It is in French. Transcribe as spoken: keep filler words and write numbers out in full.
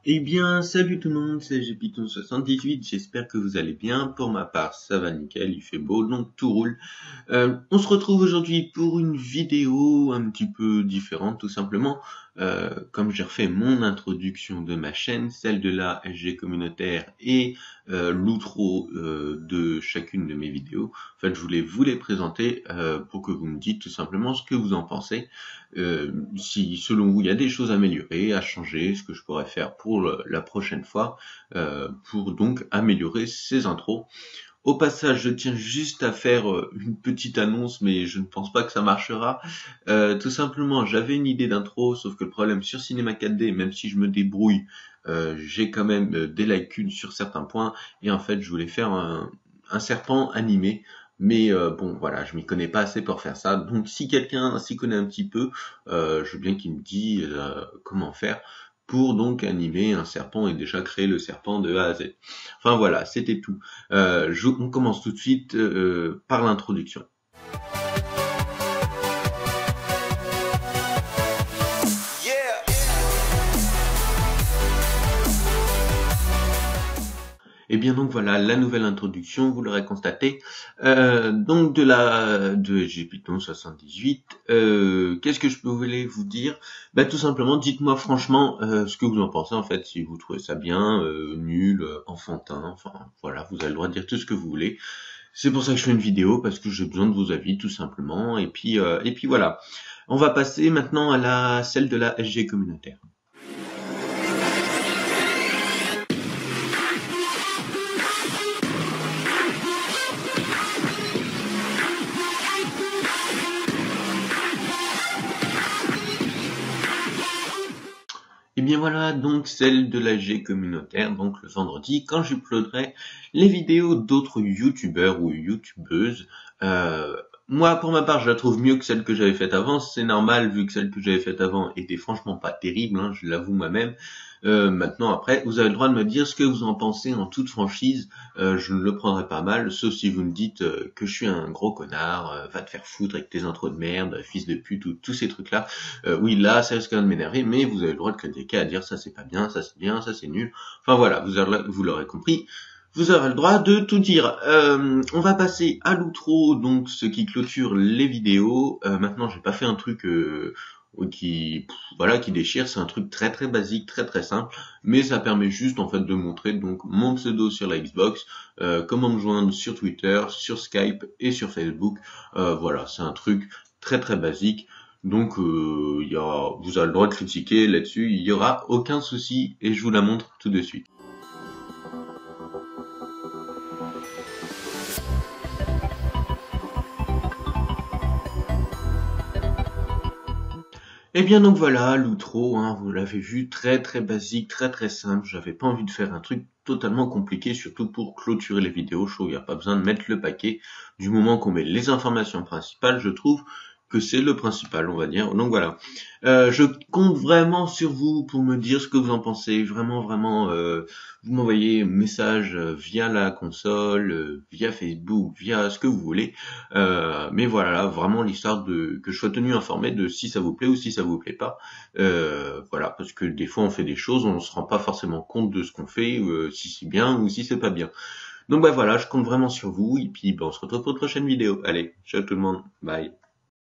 Eh bien, salut tout le monde, c'est G Python soixante-dix-huit, j'espère que vous allez bien. Pour ma part, ça va nickel, il fait beau, donc tout roule. Euh, on se retrouve aujourd'hui pour une vidéo un petit peu différente, tout simplement. Euh, comme j'ai refait mon introduction de ma chaîne, celle de la S G communautaire et euh, l'outro euh, de chacune de mes vidéos, en fait, je voulais vous les présenter euh, pour que vous me dites tout simplement ce que vous en pensez. Euh, si selon vous il y a des choses à améliorer, à changer, ce que je pourrais faire pour le, la prochaine fois, euh, pour donc améliorer ces intros. Au passage, je tiens juste à faire euh, une petite annonce, mais je ne pense pas que ça marchera. Euh, tout simplement, j'avais une idée d'intro, sauf que le problème sur Cinema quatre D, même si je me débrouille, euh, j'ai quand même euh, des lacunes sur certains points, et en fait, je voulais faire un, un serpent animé. Mais euh, bon, voilà, je m'y connais pas assez pour faire ça. Donc, si quelqu'un s'y connaît un petit peu, euh, je veux bien qu'il me dise euh, comment faire pour donc animer un serpent et déjà créer le serpent de A à Z. Enfin voilà, c'était tout. Euh, je, on commence tout de suite euh, par l'introduction. Et bien donc voilà la nouvelle introduction, vous l'aurez constaté. Euh, donc de la de G Python soixante-dix-huit, euh, qu'est-ce que je voulais vous dire? Bah tout simplement, dites-moi franchement euh, ce que vous en pensez en fait, si vous trouvez ça bien, euh, nul, euh, enfantin, enfin voilà, vous avez le droit de dire tout ce que vous voulez. C'est pour ça que je fais une vidéo, parce que j'ai besoin de vos avis tout simplement. Et puis euh, et puis voilà. On va passer maintenant à la celle de la S G communautaire. Et bien voilà donc celle de la G communautaire, donc le vendredi, quand j'uploaderai les vidéos d'autres youtubeurs ou youtubeuses. Euh, moi pour ma part je la trouve mieux que celle que j'avais faite avant, c'est normal vu que celle que j'avais faite avant était franchement pas terrible, hein, je l'avoue moi-même. Euh, maintenant après, vous avez le droit de me dire ce que vous en pensez en toute franchise, euh, je ne le prendrai pas mal, sauf si vous me dites euh, que je suis un gros connard, euh, va te faire foutre avec tes intros de merde, fils de pute, ou tous ces trucs-là. Euh, oui, là, ça risque de m'énerver, mais vous avez le droit de critiquer, à dire ça c'est pas bien, ça c'est bien, ça c'est nul. Enfin voilà, vous, avez, vous l'aurez compris. Vous aurez le droit de tout dire. Euh, on va passer à l'outro, donc ce qui clôture les vidéos. Euh, maintenant, j'ai pas fait un truc euh, qui, pff, voilà, qui déchire. C'est un truc très très basique, très très simple, mais ça permet juste en fait de montrer donc mon pseudo sur la Xbox, euh, comment me joindre sur Twitter, sur Skype et sur Facebook. Euh, voilà, c'est un truc très très basique. Donc, euh, y a, vous avez le droit de critiquer là-dessus, il y aura aucun souci et je vous la montre tout de suite. Et bien donc voilà, l'outro, hein, vous l'avez vu, très très basique, très très simple. J'avais pas envie de faire un truc totalement compliqué, surtout pour clôturer les vidéos show. Il n'y a pas besoin de mettre le paquet. Du moment qu'on met les informations principales, je trouve que c'est le principal, on va dire. Donc voilà. Euh, je compte vraiment sur vous pour me dire ce que vous en pensez. Vraiment, vraiment, euh, vous m'envoyez un message via la console, euh, via Facebook, via ce que vous voulez. Euh, mais voilà, vraiment l'histoire de que je sois tenu informé de si ça vous plaît ou si ça vous plaît pas. Euh, voilà, parce que des fois on fait des choses, on se rend pas forcément compte de ce qu'on fait, euh, si c'est bien ou si c'est pas bien. Donc bah voilà, je compte vraiment sur vous et puis bah, on se retrouve pour une prochaine vidéo. Allez, ciao tout le monde, bye.